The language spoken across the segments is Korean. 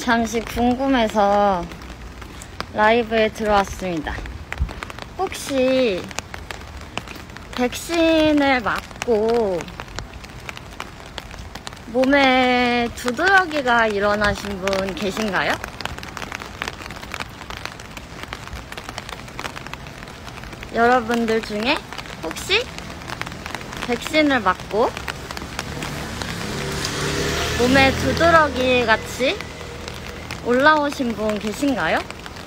잠시 궁금해서 라이브에 들어왔습니다. 혹시 백신을 맞고 몸에 두드러기가 일어나신 분 계신가요? 여러분들 중에 혹시 백신을 맞고 몸에 두드러기 같이 올라오신 분 계신가요?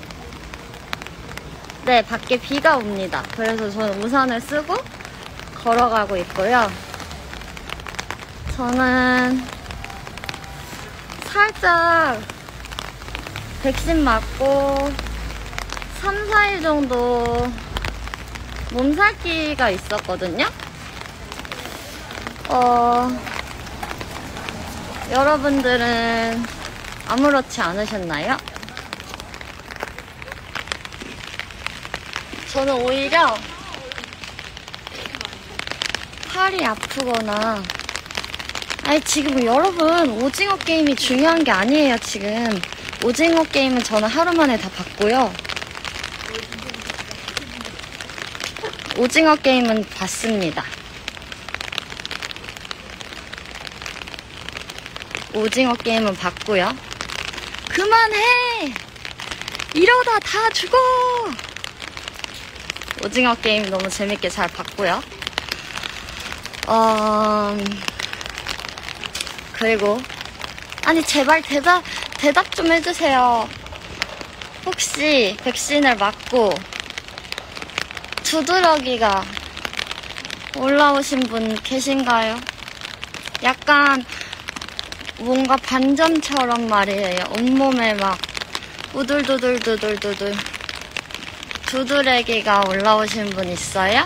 네, 밖에 비가 옵니다. 그래서 저는 우산을 쓰고 걸어가고 있고요. 저는 살짝 백신 맞고 3, 4일 정도 몸살기가 있었거든요. 여러분들은 아무렇지 않으셨나요? 저는 오히려 팔이 아프거나 지금 여러분 오징어 게임이 중요한 게 아니에요. 지금 오징어 게임은 저는 하루 만에 다 봤고요. 오징어 게임은 봤습니다. 오징어 게임은 봤고요. 그만해! 이러다 다 죽어! 오징어 게임 너무 재밌게 잘 봤고요. 그리고 제발 대답 좀 해주세요. 혹시 백신을 맞고 두드러기가 올라오신 분 계신가요? 약간 뭔가 반점처럼 말이에요. 온몸에 막 우들두들두들두들 두드러기가 올라오신 분 있어요?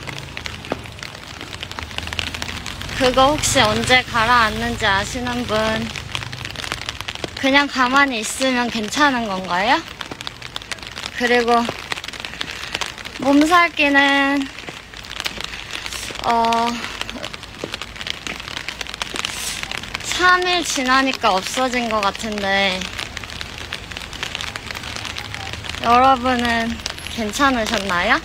그거 혹시 언제 가라앉는지 아시는 분? 그냥 가만히 있으면 괜찮은 건가요? 그리고 몸살기는 3일 지나니까 없어진 것 같은데 여러분은 괜찮으셨나요?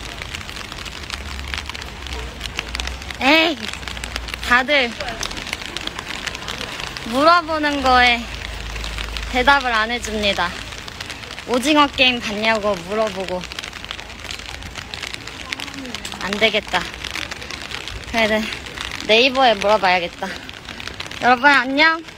에이, 다들 물어보는 거에 대답을 안 해줍니다. 오징어 게임 봤냐고 물어보고. 안 되겠다. 그래도 네이버에 물어봐야겠다. 여러분 안녕.